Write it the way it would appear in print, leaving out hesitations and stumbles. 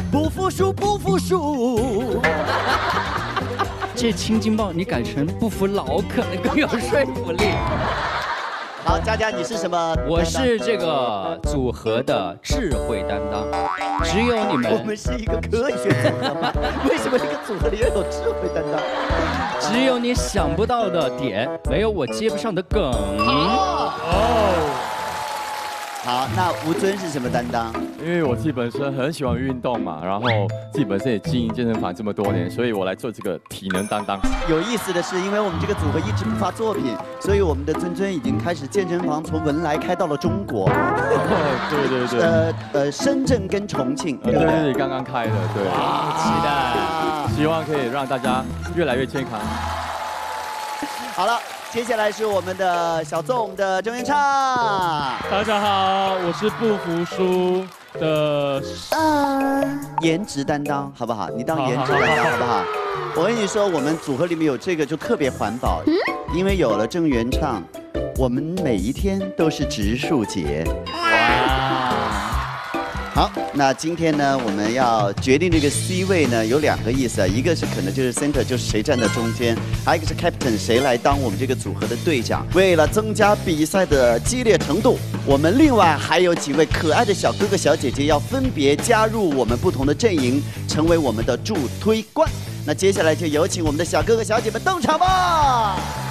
不服输，不服输。 这青筋暴你改成不服老可能更有说服力。 好，佳佳，你是什么？ 我是这个组合的智慧担当，只有你们。 我们是一个科学组合吗？为什么一个组合里要有智慧担当？ 只有你想不到的点，没有我接不上的梗。 好，那吴尊是什么担当？ 因为我自己本身很喜欢运动嘛，然后自己本身也经营健身房这么多年，所以我来做这个体能担当。 有意思的是，因为我们这个组合一直不发作品，所以我们的尊尊已经开始健身房从文莱开到了中国。 对对对。 深圳跟重庆。 对对对，刚刚开的，对。 期待。 希望可以让大家越来越健康。 好了。接下来是我们的小纵的郑元畅。 大家好，我是不服输的颜值担当，好不好？你当颜值担当好不好？我跟你说，我们组合里面有这个就特别环保，因为有了郑元畅，我们每一天都是植树节。哇！好，那今天呢，我们要决定这个 C 位呢，有2个意思啊，一个是可能就是 center， 就是谁站在中间，还有一个是 captain， 谁来当我们这个组合的队长。为了增加比赛的激烈程度，我们另外还有几位可爱的小哥哥小姐姐要分别加入我们不同的阵营，成为我们的助推官。那接下来就有请我们的小哥哥小姐们登场吧。